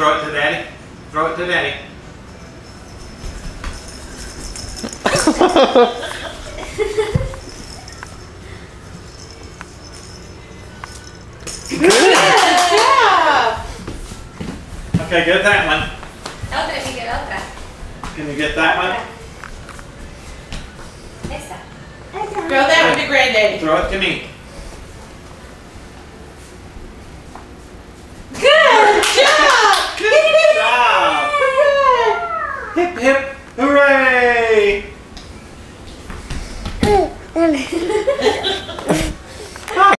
throw it to Daddy. Throw it to Daddy. Good job. Okay, get that one. Otra, Miguel, otra. Can you get that one? Esa. Throw that one to Granddaddy. Throw it to me.